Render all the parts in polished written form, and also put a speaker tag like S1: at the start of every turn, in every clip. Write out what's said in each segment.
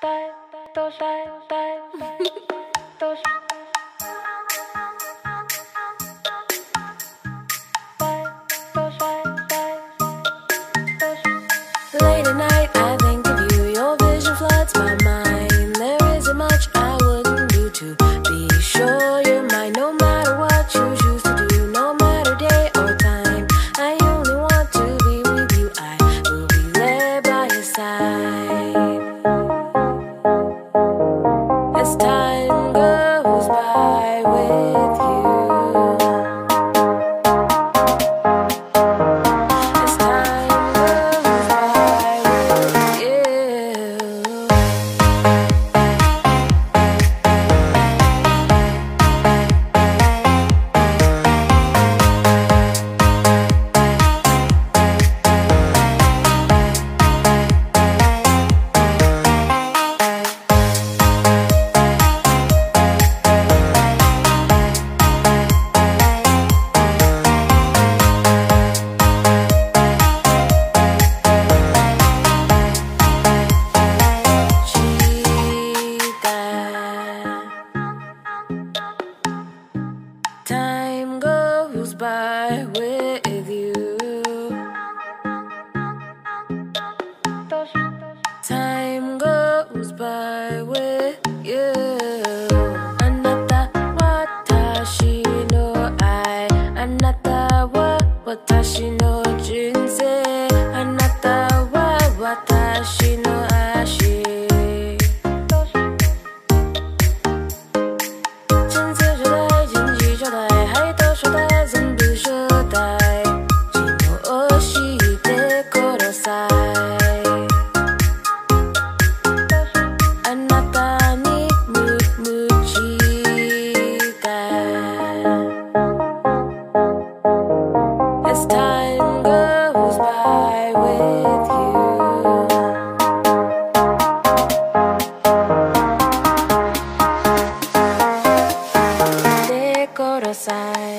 S1: Late at night, I think of you. Your vision floods my mind. There isn't much I wouldn't do to be sure you're mine. No matter what you choose to do, no matter day or time, I only want to be with you. I will be there by your side. As time goes by with you. Time goes by with you. Time goes by with you. あなた私の愛、あなたは私の人生、あなたは私の足。说的全部初代昨日してくださいあなたに無知が As time goes by with youしてください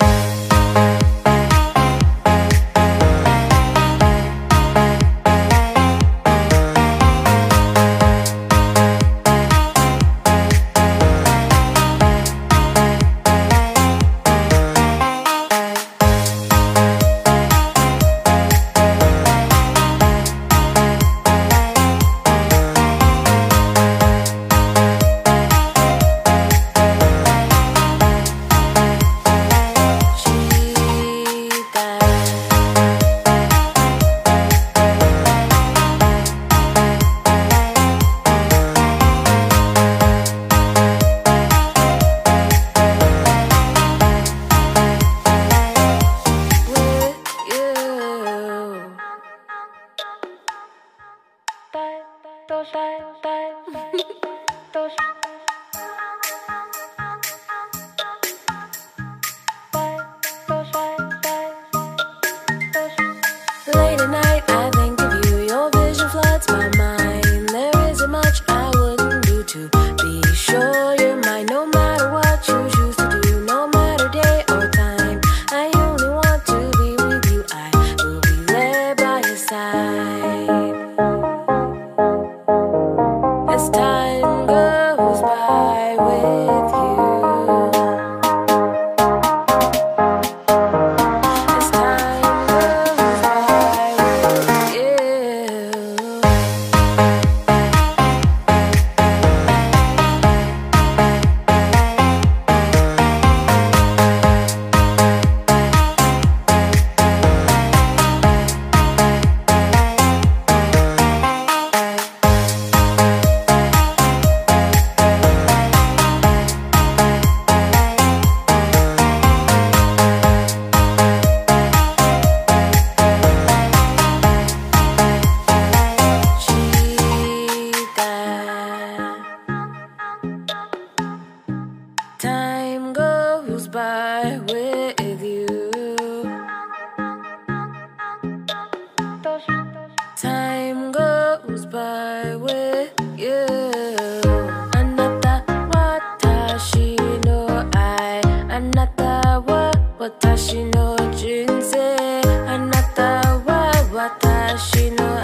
S1: Late at night, I think of you. Your vision floods my mind. There isn't much I wouldn't do to be sure you're mine. No matter what you choose to do, no matter day or time, I only want to be with you. I will be there by your side. As time goes by with you. Time goes by with you. Time goes by with you. あなた私の愛、あなたは私の人生、あなたは私の